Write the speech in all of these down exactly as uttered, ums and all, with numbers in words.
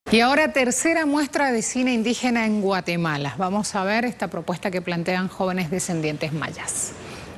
Y ahora tercera muestra de cine indígena en Guatemala. Vamos a ver esta propuesta que plantean jóvenes descendientes mayas.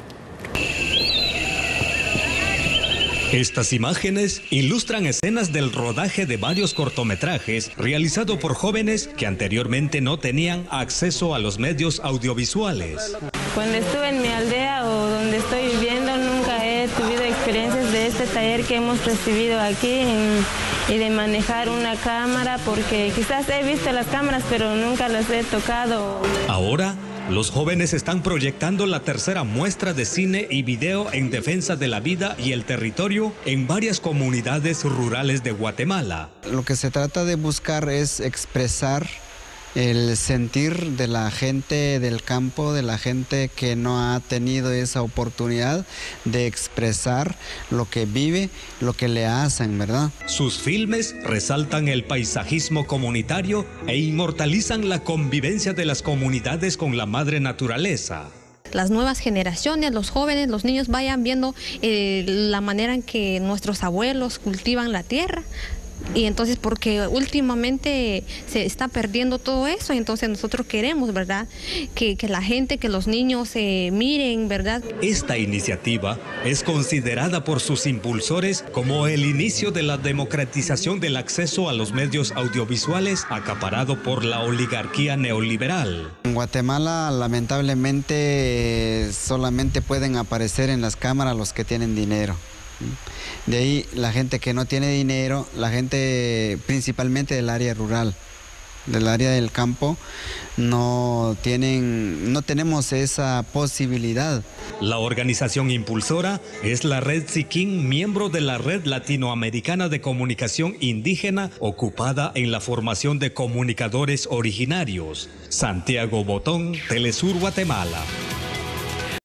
Estas imágenes ilustran escenas del rodaje de varios cortometrajes realizado por jóvenes que anteriormente no tenían acceso a los medios audiovisuales. Cuando estuve en mi aldea o donde estoy viviendo, nunca he tenido experiencias de este taller que hemos recibido aquí en, y de manejar una cámara, porque quizás he visto las cámaras, pero nunca las he tocado. Ahora, los jóvenes están proyectando la tercera muestra de cine y video en defensa de la vida y el territorio en varias comunidades rurales de Guatemala. Lo que se trata de buscar es expresar el sentir de la gente del campo, de la gente que no ha tenido esa oportunidad de expresar lo que vive, lo que le hacen, ¿verdad? Sus filmes resaltan el paisajismo comunitario e inmortalizan la convivencia de las comunidades con la madre naturaleza. Las nuevas generaciones, los jóvenes, los niños vayan viendo eh, la manera en que nuestros abuelos cultivan la tierra. Y entonces, porque últimamente se está perdiendo todo eso, entonces nosotros queremos, ¿verdad?, que, que la gente, que los niños eh, miren, ¿verdad? Esta iniciativa es considerada por sus impulsores como el inicio de la democratización del acceso a los medios audiovisuales acaparado por la oligarquía neoliberal. En Guatemala, lamentablemente, solamente pueden aparecer en las cámaras los que tienen dinero. De ahí la gente que no tiene dinero, la gente principalmente del área rural, del área del campo, no tienen, no tenemos esa posibilidad. La organización impulsora es la Red Siquín, miembro de la Red Latinoamericana de Comunicación Indígena, ocupada en la formación de comunicadores originarios. Santiago Botón, Telesur, Guatemala.